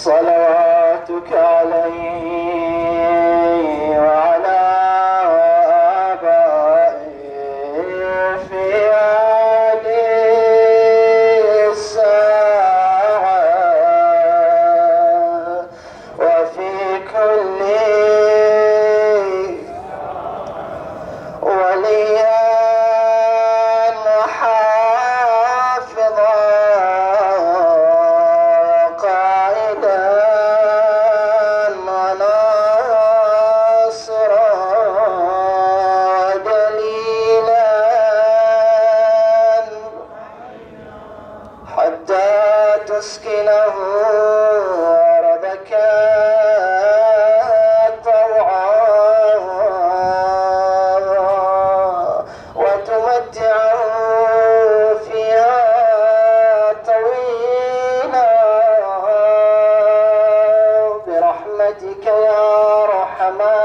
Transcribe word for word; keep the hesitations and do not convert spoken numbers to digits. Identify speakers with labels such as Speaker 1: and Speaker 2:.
Speaker 1: صلواتك عليه وعلى آبائه في هذه الساعة وفي كل وليا حافظا قائدا وناصرا دليلا حتى تسكنه أرضك وتمتعه فيها طويلا برحمتك يا رحمن